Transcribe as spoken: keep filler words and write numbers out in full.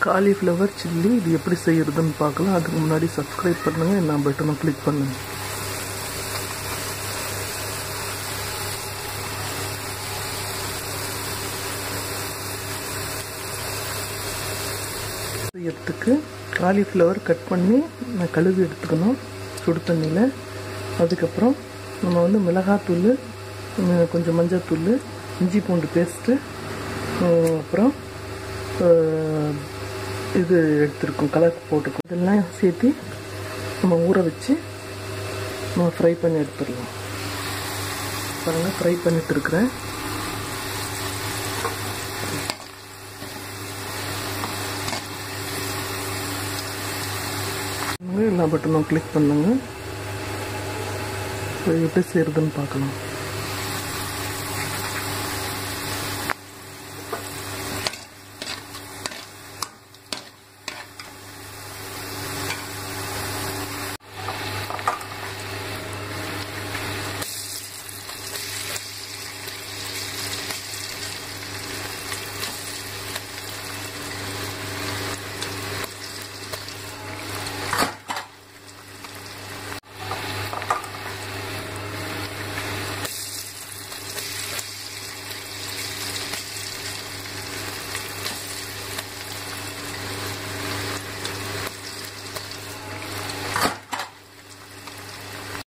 Cauliflower chilli இது எப்படி செய்யறதுன்னு பார்க்கலாம். அதுக்கு முன்னாடி சப்ஸ்கிரைப் பண்ணுங்கள், என்ன பட்டனை கிளிக் பண்ணுங்கள். செய்யறதுக்கு காலிஃப்ளவர் கட் பண்ணி நான் கழுவி எடுத்துக்கணும் சுடு தண்ணியில். அதுக்கப்புறம் நம்ம வந்து மிளகாத்தூள், கொஞ்சம் மஞ்சள்தூள், இஞ்சி பூண்டு பேஸ்ட்டு, அப்புறம் இது எடுத்துருக்கோம் கலர் போட்டுருக்கோம். இதெல்லாம் சேர்த்து நம்ம ஊற வச்சு நம்ம ஃப்ரை பண்ணி எடுத்துடலாம். பாருங்கள், ஃப்ரை பண்ணிட்டு இருக்கிறேன். எல்லா பட்டனும் கிளிக் பண்ணுங்க. எப்படி செய்யறதுன்னு பார்க்கலாம்.